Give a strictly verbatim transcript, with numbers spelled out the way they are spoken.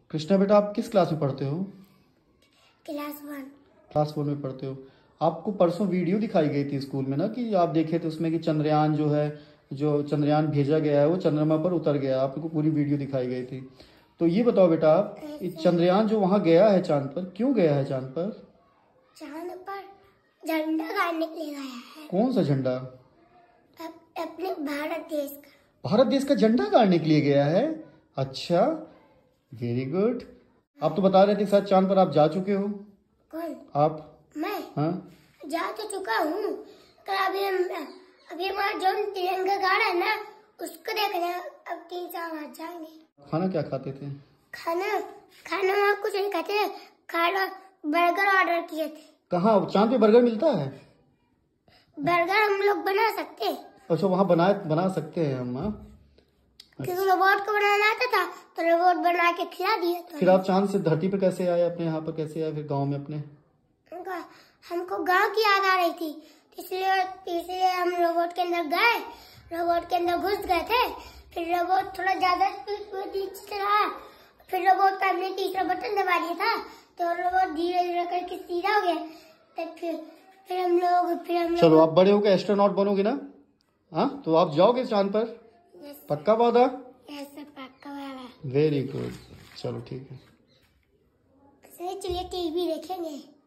कृष्णा बेटा, आप किस क्लास में पढ़ते हो? Class one. क्लास वन में पढ़ते हो। आपको परसों वीडियो दिखाई गई थी स्कूल में ना, कि आप देखे थे उसमें कि चंद्रयान जो है, जो चंद्रयान भेजा गया है वो चंद्रमा पर उतर गया। आपको पूरी वीडियो दिखाई गई थी। तो ये बताओ बेटा, आप चंद्रयान जो वहाँ गया है चांद पर, क्यों गया है चांद पर? चांद पर झंडा गाड़ने के लिए गया है। कौन सा झंडा? अप, अपने भारत देश का। भारत देश का झंडा गाड़ने के लिए गया है। अच्छा, वेरी गुड। आप तो बता रहे थे शायद चांद पर आप जा चुके हो। कौन? आप? मैं? हाँ, जा तो चुका हूँ। अभी अभी हमारा जो तिरंगा गाड़ा है ना, उसको देखने अब तीन चार बार जाएंगे। खाना क्या खाते थे? खाना खाना वहाँ कुछ नहीं खाते। खाना बर्गर ऑर्डर किए थे। कहाँ चांद पे बर्गर मिलता है? बर्गर हम लोग बना सकते हैं। अच्छा, वहाँ बना बना सकते हैं हम। हाँ, क्योंकि रोबोट को बनाना आता था तो रोबोट बना के खिला दिया। तो फिर आप चांद से धरती पे कैसे आए? अपने यहाँ पर कैसे आए? फिर गांव में अपने? हमको गांव की याद आ रही थी, इसलिए इसलिए हम रोबोट के अंदर गए। रोबोट के अंदर घुस गए थे। फिर रोबोट थोड़ा ज्यादा स्पीड में चला। फिर रोबोट का हमने तीसरा बटन दबा दिया था तो रोबोट धीरे धीरे करके सीधा हो गया। तब फिर फिर हम लोग फिर हम लोग चलो, आप बड़े होकर एस्ट्रोनॉट बनोगे ना? हाँ, तो आप जाओगे चांद पर? पक्का वादा? पक्का वादा। Very good. चलो ठीक है, चलिए टीवी देखेंगे।